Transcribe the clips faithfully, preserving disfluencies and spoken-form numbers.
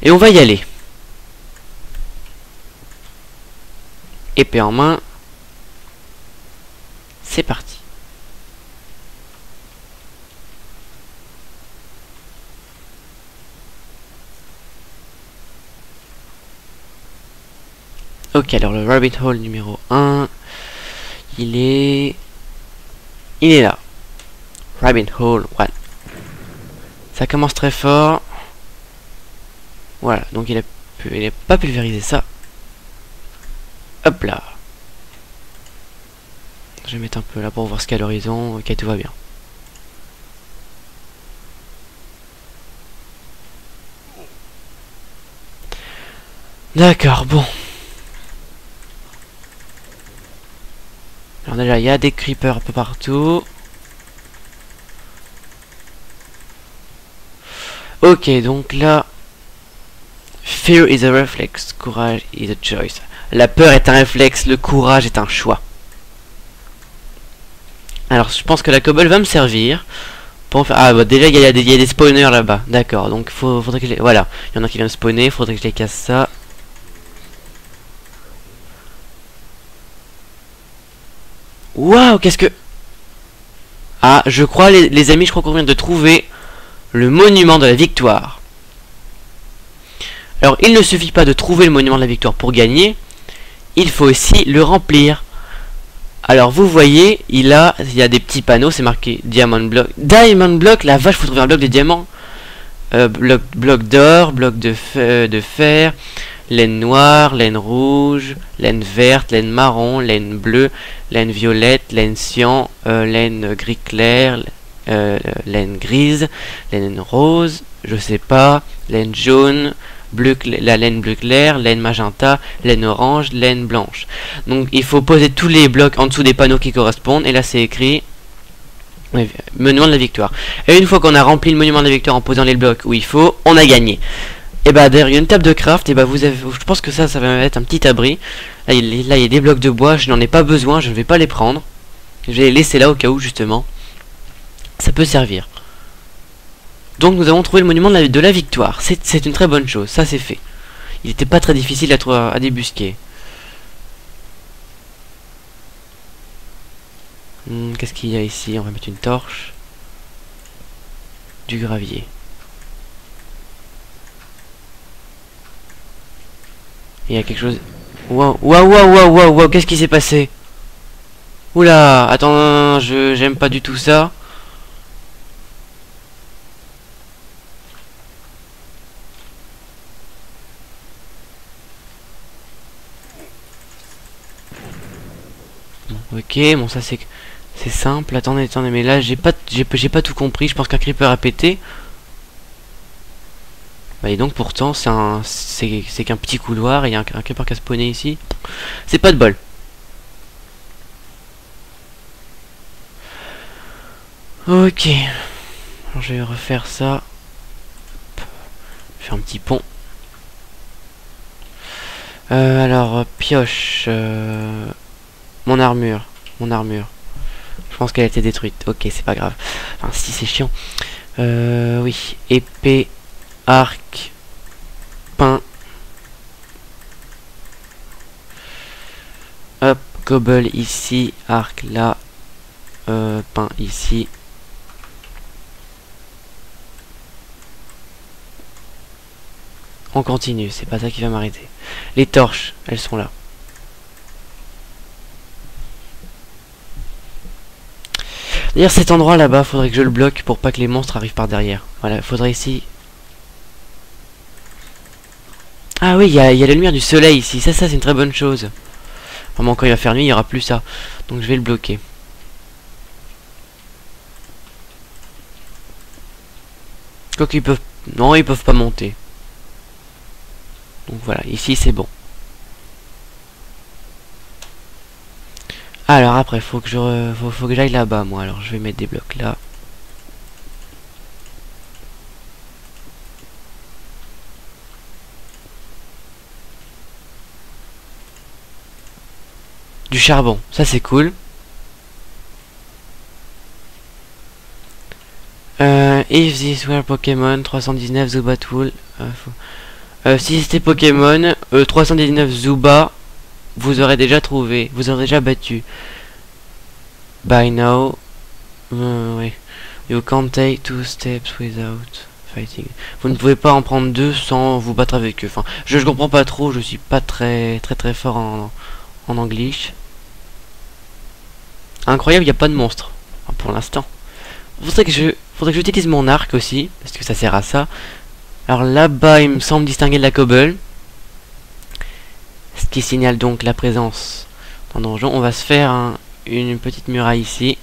Et on va y aller. Épée en main. C'est parti. Ok, alors le rabbit hole numéro un, il est... Il est là. Rabbit hole un. Ça commence très fort. Voilà, donc il a, pu, il a pas pulvérisé ça. Hop là. Je vais mettre un peu là pour voir ce qu'il y a à l'horizon. Ok, tout va bien. D'accord, bon. Alors déjà, il y a des creepers un peu partout. Ok, donc là... Fear is a reflex, courage is a choice. La peur est un réflexe, le courage est un choix. Alors, je pense que la cobble va me servir. Pour faire... Ah, bah déjà, il y, y, y a des spawners là-bas. D'accord, donc faut, faudrait que je les... Voilà, il y en a qui viennent spawner, faudrait que je les casse ça. Waouh, qu'est-ce que... Ah, je crois, les, les amis, je crois qu'on vient de trouver le monument de la victoire. Alors, il ne suffit pas de trouver le monument de la victoire pour gagner. Il faut aussi le remplir. Alors, vous voyez, il a, il y a des petits panneaux, c'est marqué Diamond Block. Diamond Block, la vache, faut trouver un bloc de diamants. Euh, bloc, bloc d'or, bloc de, fe de fer, laine noire, laine rouge, laine verte, laine marron, laine bleue, laine violette, laine cyan, euh, laine gris clair, euh, laine grise, laine rose, je sais pas, laine jaune, bleu, la laine bleu clair, laine magenta, laine orange, laine blanche. Donc il faut poser tous les blocs en dessous des panneaux qui correspondent, et là c'est écrit monument de la victoire. Et une fois qu'on a rempli le monument de la victoire en posant les blocs où il faut, on a gagné. Et bah derrière il y a une table de craft, et bah vous avez, je pense que ça, ça va être un petit abri. Là il, là, il y a des blocs de bois, je n'en ai pas besoin, je ne vais pas les prendre. Je vais les laisser là au cas où justement. Ça peut servir. Donc nous avons trouvé le monument de la, de la victoire. C'est une très bonne chose, ça c'est fait. Il n'était pas très difficile à, à débusquer. Hmm, qu'est-ce qu'il y a ici? On va mettre une torche. Du gravier. Il y a quelque chose... Waouh, waouh, waouh, waouh, waouh, wow, qu'est-ce qui s'est passé? Oula, attends, je j'aime pas du tout ça. Bon, ok, bon ça c'est c'est simple. Attendez, attendez, mais là j'ai pas j'ai j'ai pas tout compris. Je pense qu'un creeper a pété. Bah et donc pourtant c'est un c'est c'est qu'un petit couloir et il y a un, un creeper qui a spawné ici. C'est pas de bol. Ok. Alors je vais refaire ça. Faire un petit pont. Euh, alors pioche. Euh, mon armure. Mon armure. Je pense qu'elle a été détruite. Ok, c'est pas grave. Enfin, si c'est chiant. Euh, oui. Épée. Arc. Pain. Hop. Cobble ici. Arc là. Euh, pain ici. On continue, c'est pas ça qui va m'arrêter. Les torches, elles sont là. D'ailleurs, cet endroit là-bas, faudrait que je le bloque pour pas que les monstres arrivent par derrière. Voilà, faudrait ici... Ah oui, il y a, y a la lumière du soleil ici. Ça, ça c'est une très bonne chose. Vraiment, quand il va faire nuit, il n'y aura plus ça. Donc je vais le bloquer. Quoi qu'ils peuvent... Non, ils peuvent pas monter. Donc voilà, ici c'est bon. Alors après, faut que je faut, faut que j'aille là-bas, moi. Alors je vais mettre des blocs là. Du charbon, ça c'est cool. Euh, if this were Pokémon trois cent dix-neuf Zubat Wool. Euh, faut... Euh, si c'était Pokémon, euh, trois cent dix-neuf Zuba, vous aurez déjà trouvé, vous aurez déjà battu. By now, euh, oui. You can't take two steps without fighting. Vous ne pouvez pas en prendre deux sans vous battre avec eux. Enfin, je, je comprends pas trop, je suis pas très très très fort en, en anglais. Incroyable, il n'y a pas de monstre. Enfin, pour l'instant. Faudrait que je faudrait que j'utilise mon arc aussi, parce que ça sert à ça. Alors là-bas, il me semble distinguer de la cobble. Ce qui signale donc la présence d'un donjon. On va se faire un, une petite muraille ici.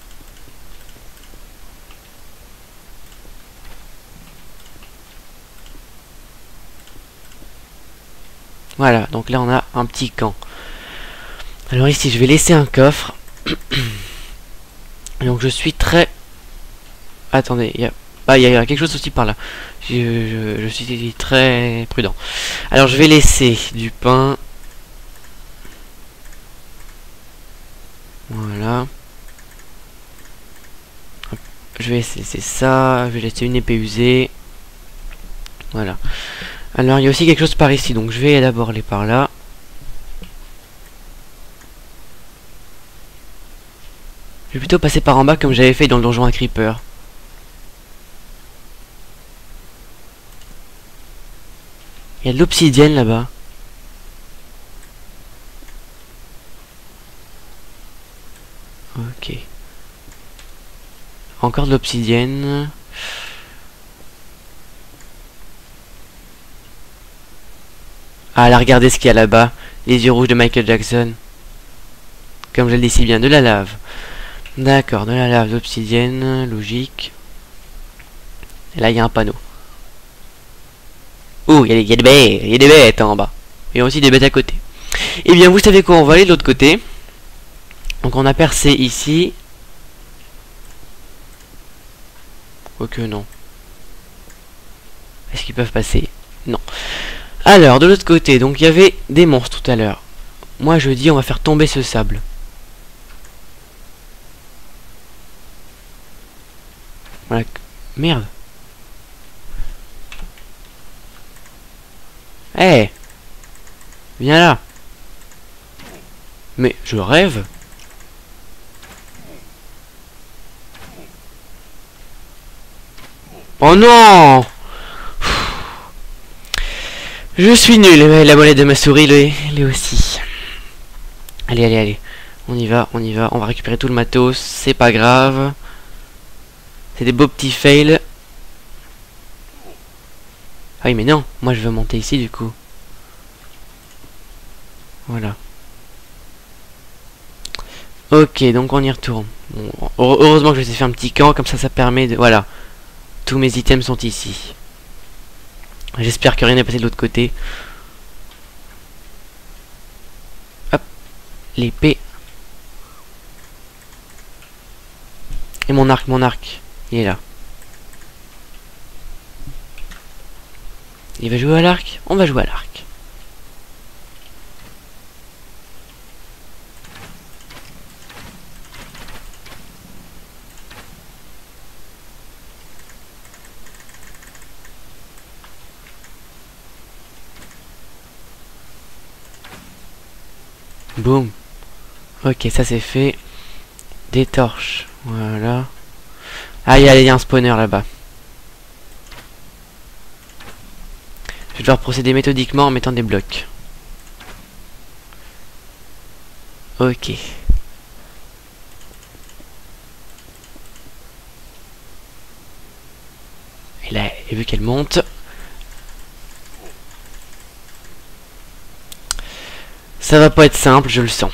Voilà, donc là on a un petit camp. Alors ici je vais laisser un coffre. Donc je suis très... Attendez, il y a... Ah, il y a quelque chose aussi par là. Je, je, je suis très prudent. Alors je vais laisser du pain. Voilà. Je vais laisser ça. Je vais laisser une épée usée. Voilà. Alors il y a aussi quelque chose par ici. Donc je vais d'abord aller par là. Je vais plutôt passer par en bas comme j'avais fait dans le donjon à Creeper. Il y a de l'obsidienne là-bas. Ok. Encore de l'obsidienne. Ah là, regardez ce qu'il y a là-bas. Les yeux rouges de Michael Jackson. Comme je le dis si bien, de la lave. D'accord, de la lave, de l'obsidienne, logique. Et là, il y a un panneau. Oh, il y, y a des bêtes, il y a des bêtes en bas. Il y a aussi des bêtes à côté. Eh bien, vous savez quoi, on va aller de l'autre côté. Donc, on a percé ici. Quoique non. Est-ce qu'ils peuvent passer? Non. Alors, de l'autre côté, donc il y avait des monstres tout à l'heure. Moi, je dis, on va faire tomber ce sable. Voilà. Merde. Eh hey, viens là. Mais je rêve. Oh non. Je suis nul. La molette de ma souris l'est aussi. Allez, allez, allez. On y va, on y va. On va récupérer tout le matos. C'est pas grave. C'est des beaux petits fails. Ah oui, mais non. Moi, je veux monter ici, du coup. Voilà. Ok, donc on y retourne. Bon, heureusement que je vous ai fait un petit camp. Comme ça, ça permet de... Voilà. Tous mes items sont ici. J'espère que rien n'est passé de l'autre côté. Hop. L'épée. Et mon arc, mon arc. Il est là. Il va jouer à l'arc? On va jouer à l'arc. Boum. Ok, ça c'est fait. Des torches. Voilà. Ah, il y a un spawner là-bas. Je vais devoir procéder méthodiquement en mettant des blocs. Ok. Et là, et vu qu'elle monte... Ça va pas être simple, je le sens.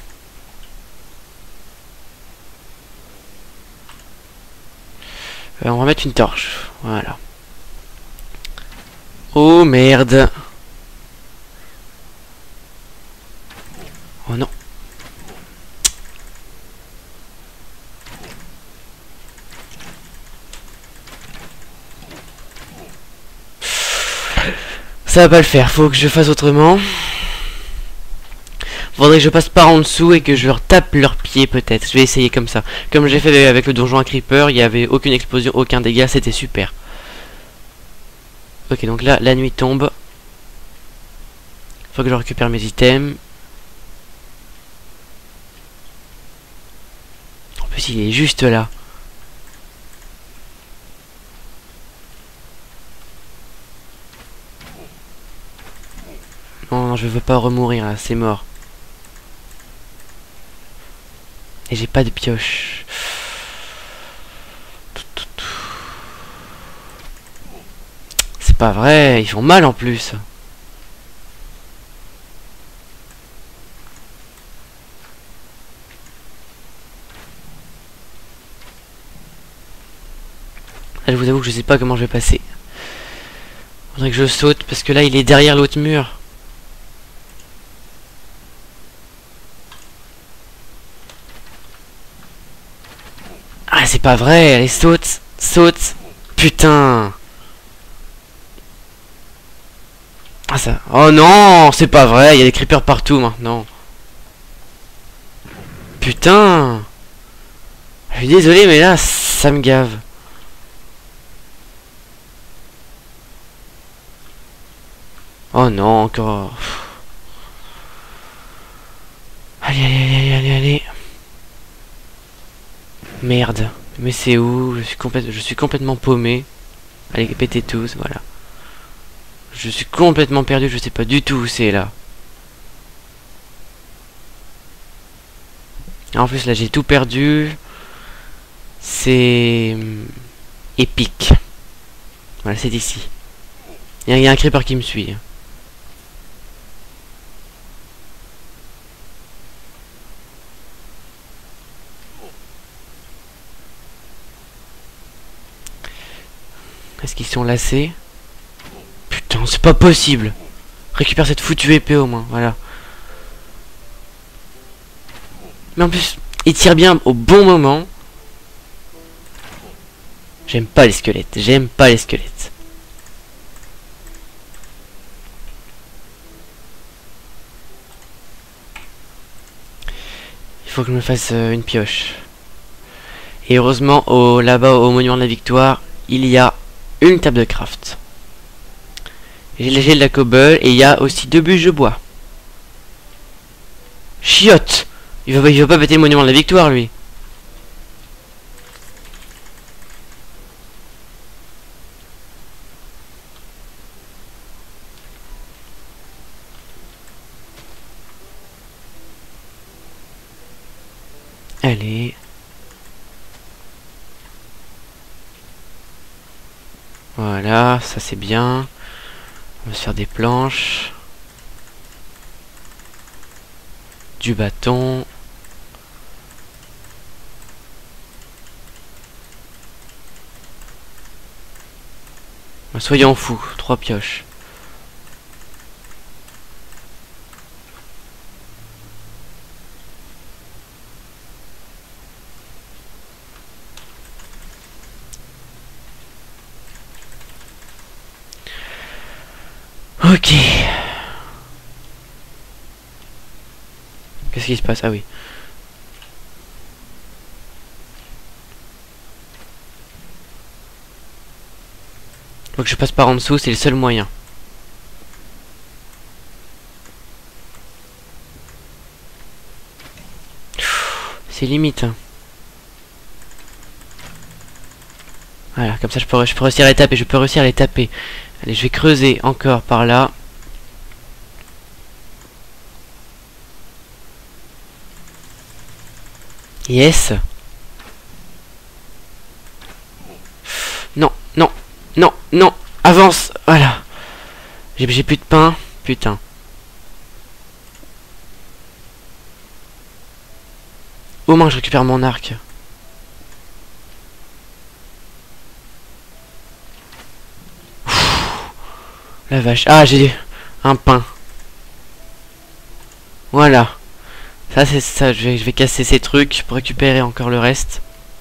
Euh, on va mettre une torche. Voilà. Oh merde. Oh non. Ça va pas le faire, faut que je fasse autrement. Faudrait que je passe par en dessous et que je leur tape leurs pieds peut-être. Je vais essayer comme ça. Comme j'ai fait avec le donjon à Creeper, il n'y avait aucune explosion, aucun dégât, c'était super. Ok, donc là, la nuit tombe. Faut que je récupère mes items. En plus, il est juste là. Non, non, je veux pas remourir là, c'est mort. Et j'ai pas de pioche. C'est pas vrai, ils font mal en plus. Là, je vous avoue que je sais pas comment je vais passer. Faudrait que je saute parce que là il est derrière l'autre mur. Ah, c'est pas vrai, allez saute, saute. Putain. Ah ça. Oh non, c'est pas vrai, il y a des creepers partout maintenant. Putain. Je suis désolé mais là ça me gave. Oh non, encore. Allez, allez, allez, allez, allez. Merde. Mais c'est où? Je suis complètement, je suis complètement paumé. Allez, pétez tous, voilà. Je suis complètement perdu, je sais pas du tout où c'est là. En plus là j'ai tout perdu. C'est épique. Voilà, c'est ici. Il y, y a un creeper qui me suit. Est-ce qu'ils sont lassés? Putain, c'est pas possible. Récupère cette foutue épée au moins, voilà. Mais en plus, il tire bien au bon moment. J'aime pas les squelettes, j'aime pas les squelettes. Il faut que je me fasse euh, une pioche. Et heureusement, au, là-bas au monument de la victoire, il y a une table de craft. J'ai de la cobble et il y a aussi deux bûches de bois. Chiotte! Il va, il va pas péter le monument de la victoire, lui. Allez. Voilà, ça c'est bien. On va se faire des planches. Du bâton. Soyons fous, trois pioches. Ok. Qu'est-ce qui se passe? Ah oui. Faut que je passe par en dessous, c'est le seul moyen. C'est limite. Hein. Voilà, comme ça je peux, je peux réussir à les taper, je peux réussir à les taper. Allez, je vais creuser encore par là. Yes. Non, non, non, non. Avance, voilà. J'ai plus de pain, putain. Au moins je récupère mon arc. La vache. Ah, j'ai un pain. Voilà. Ça, c'est ça. Je vais, je vais casser ces trucs pour récupérer encore le reste.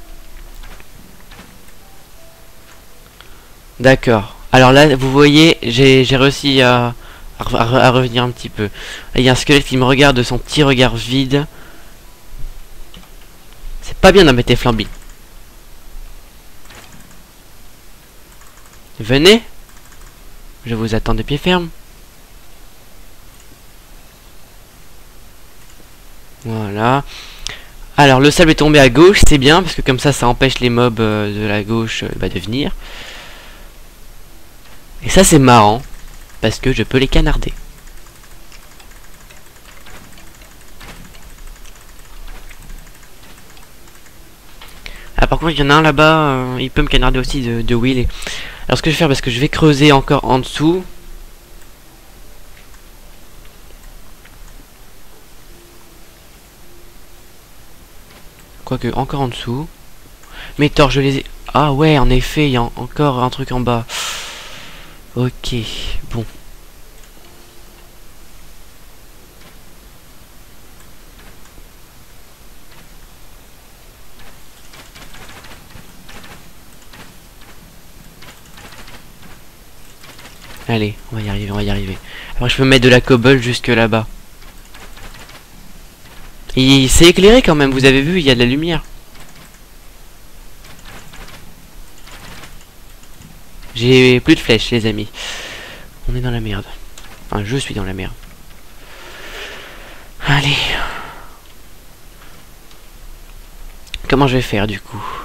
D'accord. Alors là, vous voyez, j'ai réussi à, à, à revenir un petit peu. Là, il y a un squelette qui me regarde de son petit regard vide. C'est pas bien d'embêter Flamby. Venez. Je vous attends de pied ferme. Voilà. Alors le sable est tombé à gauche, c'est bien parce que comme ça ça empêche les mobs euh, de la gauche euh, bah, de venir. Et ça c'est marrant parce que je peux les canarder. Ah par contre il y en a un là-bas, euh, il peut me canarder aussi de, de Will. Et... alors ce que je vais faire, parce que je vais creuser encore en dessous. Quoique encore en dessous. Mais tort, je les ai... ah ouais, en effet, il y a encore un truc en bas. Ok, bon. Allez, on va y arriver, on va y arriver. Après, je peux mettre de la cobble jusque là-bas. Et c'est éclairé quand même, vous avez vu, il y a de la lumière. J'ai plus de flèches, les amis. On est dans la merde. Enfin, je suis dans la merde. Allez. Comment je vais faire, du coup?